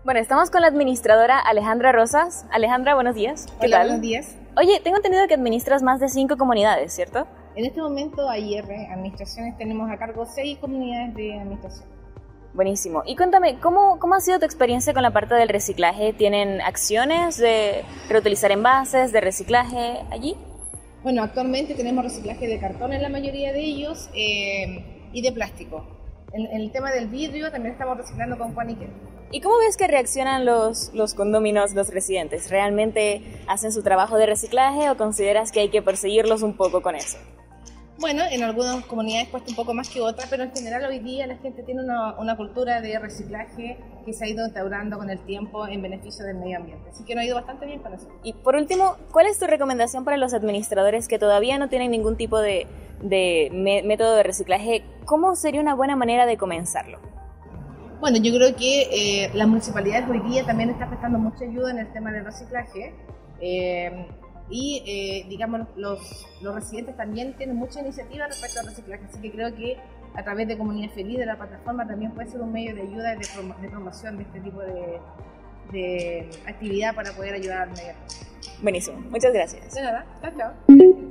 Bueno, estamos con la administradora Alejandra Rosas. Alejandra, buenos días. ¿Qué Hola, tal? buenos días. Oye, tengo entendido que administras más de 5 comunidades, ¿cierto? En este momento, AIR, Administraciones, tenemos a cargo 6 comunidades de administración. Buenísimo. Y cuéntame, ¿cómo ha sido tu experiencia con la parte del reciclaje? ¿Tienen acciones de reutilizar envases, de reciclaje allí? Bueno, actualmente tenemos reciclaje de cartón en la mayoría de ellos y de plástico. En el tema del vidrio también estamos reciclando con Quaniquet. ¿Y cómo ves que reaccionan los condóminos, los residentes? ¿Realmente hacen su trabajo de reciclaje o consideras que hay que perseguirlos un poco con eso? Bueno, en algunas comunidades cuesta un poco más que otras, pero en general hoy día la gente tiene una cultura de reciclaje que se ha ido instaurando con el tiempo en beneficio del medio ambiente. Así que nos ha ido bastante bien con eso. Y por último, ¿cuál es tu recomendación para los administradores que todavía no tienen ningún tipo de método de reciclaje? ¿Cómo sería una buena manera de comenzarlo? Bueno, yo creo que las municipalidades hoy día también están prestando mucha ayuda en el tema del reciclaje. Digamos, los residentes también tienen mucha iniciativa respecto al reciclaje, así que creo que a través de Comunidad Feliz, de la plataforma, también puede ser un medio de ayuda y de promoción de este tipo de actividad para poder ayudar al medio ambiente. Buenísimo, muchas gracias. De nada, chao, chao.